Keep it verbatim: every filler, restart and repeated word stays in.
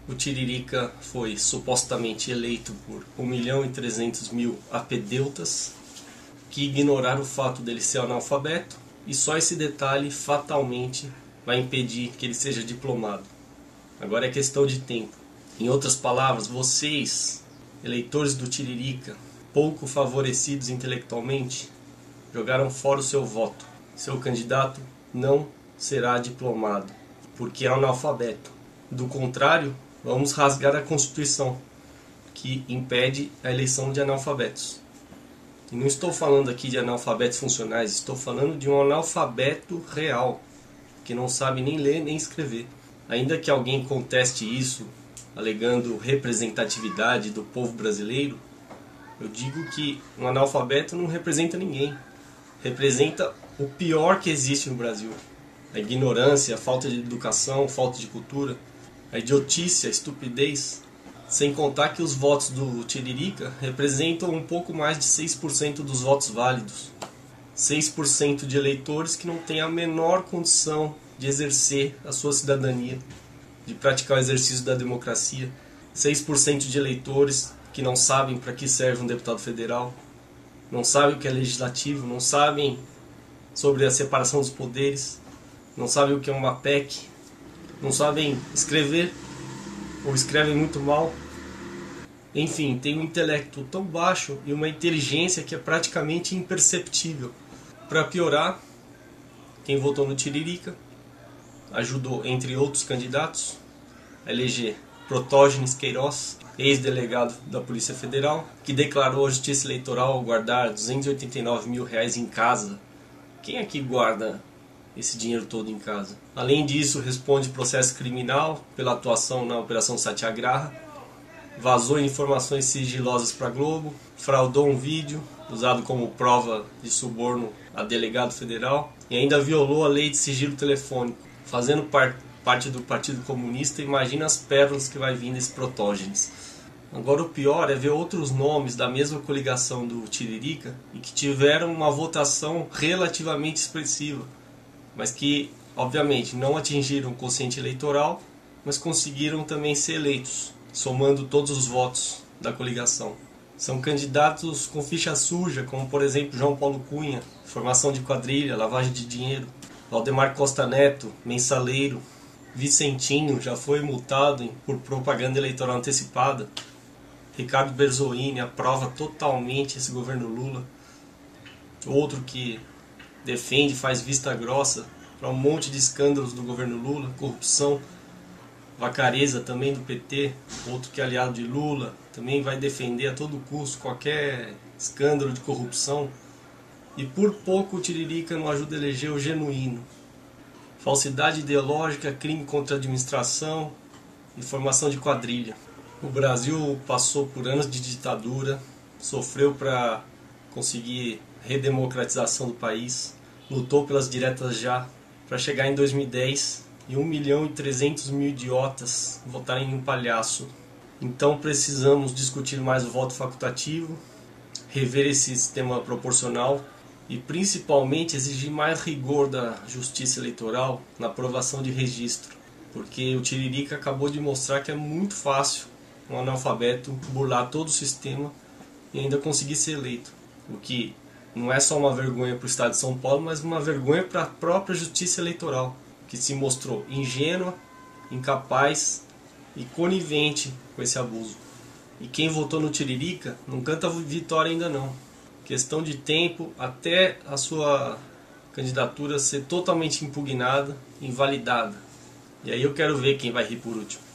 o Tiririca foi supostamente eleito por um milhão e trezentos mil apedeutas que ignoraram o fato dele ser analfabeto, e só esse detalhe fatalmente vai impedir que ele seja diplomado. Agora é questão de tempo. Em outras palavras, vocês, eleitores do Tiririca, pouco favorecidos intelectualmente, jogaram fora o seu voto. Seu candidato não será diplomado, porque é analfabeto. Do contrário, vamos rasgar a Constituição, que impede a eleição de analfabetos. E não estou falando aqui de analfabetos funcionais, estou falando de um analfabeto real, que não sabe nem ler nem escrever. Ainda que alguém conteste isso, alegando representatividade do povo brasileiro, eu digo que um analfabeto não representa ninguém. Representa o pior que existe no Brasil. A ignorância, a falta de educação, a falta de cultura, a idiotice, a estupidez. Sem contar que os votos do Tiririca representam um pouco mais de seis por cento dos votos válidos. seis por cento de eleitores que não têm a menor condição de exercer a sua cidadania, de praticar o exercício da democracia. seis por cento de eleitores que não sabem para que serve um deputado federal, não sabem o que é legislativo, não sabem sobre a separação dos poderes, não sabem o que é uma P E C, não sabem escrever, ou escrevem muito mal. Enfim, tem um intelecto tão baixo e uma inteligência que é praticamente imperceptível. Para piorar, quem votou no Tiririca ajudou, entre outros candidatos, a eleger Protógenes Queiroz, ex-delegado da Polícia Federal, que declarou à Justiça Eleitoral guardar duzentos e oitenta e nove mil reais em casa. Quem aqui guarda esse dinheiro todo em casa? Além disso, responde processo criminal pela atuação na Operação Satyagraha, vazou informações sigilosas para a Globo, fraudou um vídeo usado como prova de suborno a delegado federal e ainda violou a lei de sigilo telefônico. Fazendo par parte do Partido Comunista, imagina as pérolas que vai vir desse Protógenes. Agora o pior é ver outros nomes da mesma coligação do Tiririca e que tiveram uma votação relativamente expressiva, mas que, obviamente, não atingiram o quociente eleitoral, mas conseguiram também ser eleitos, somando todos os votos da coligação. São candidatos com ficha suja, como por exemplo João Paulo Cunha, formação de quadrilha, lavagem de dinheiro, Valdemar Costa Neto, mensaleiro, Vicentinho, já foi multado por propaganda eleitoral antecipada, Ricardo Berzoini aprova totalmente esse governo Lula, outro que defende, faz vista grossa para um monte de escândalos do governo Lula, corrupção, Vacareza também do P T, outro que é aliado de Lula, também vai defender a todo custo qualquer escândalo de corrupção. E por pouco o Tiririca não ajuda a eleger o genuíno. Falsidade ideológica, crime contra a administração e formação de quadrilha. O Brasil passou por anos de ditadura, sofreu para conseguir redemocratização do país, lutou pelas diretas já, para chegar em dois mil e dez e um milhão e trezentos mil idiotas votarem em um palhaço. Então precisamos discutir mais o voto facultativo, rever esse sistema proporcional e principalmente exigir mais rigor da justiça eleitoral na aprovação de registro, porque o Tiririca acabou de mostrar que é muito fácil um analfabeto burlar todo o sistema e ainda conseguir ser eleito, o que não é só uma vergonha para o Estado de São Paulo, mas uma vergonha para a própria justiça eleitoral, que se mostrou ingênua, incapaz e conivente com esse abuso. E quem votou no Tiririca não canta vitória ainda não. Questão de tempo até a sua candidatura ser totalmente impugnada, invalidada. E aí eu quero ver quem vai rir por último.